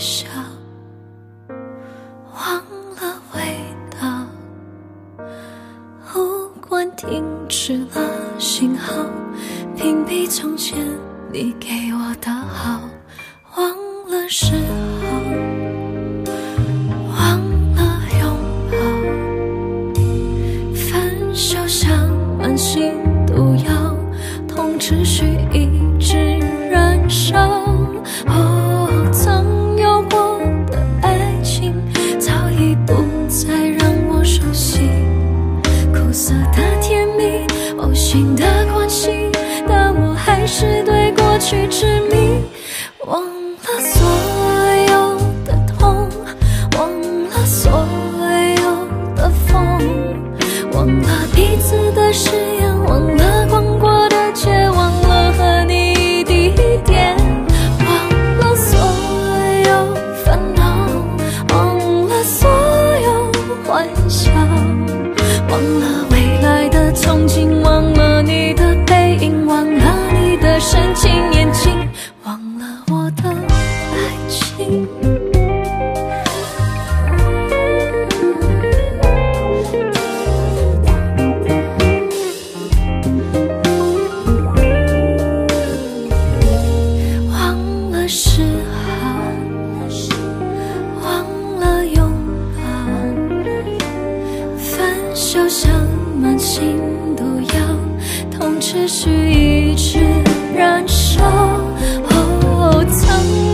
笑，忘了味道，无关停止了信号，屏蔽从前你给我的好，忘了嗜好，忘了拥抱，分手像慢性毒药，痛持续一直燃烧。曾有过的爱情早已不再让我熟悉，苦涩的甜蜜，呕心的关系，但我还是对过去执迷。忘了所有的痛，忘了所有的风，忘了彼此的誓言，忘了逛过的街，忘了和你一滴一点，忘了所有烦恼，忘了所有幻想，忘了未来的憧憬，忘了你的背影，忘了你的深情眼睛，忘了我的爱情。忘了嗜好，忘了拥抱，分手像慢性毒药，痛持续一直燃烧。曾